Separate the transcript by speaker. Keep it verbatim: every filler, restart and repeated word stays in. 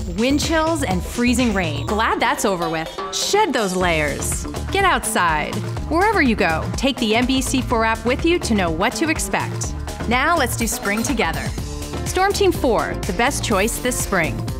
Speaker 1: wind chills, and freezing rain. Glad that's over with. Shed those layers. Get outside. Wherever you go, take the M B C four app with you to know what to expect. Now let's do spring together. Storm Team four, the best choice this spring.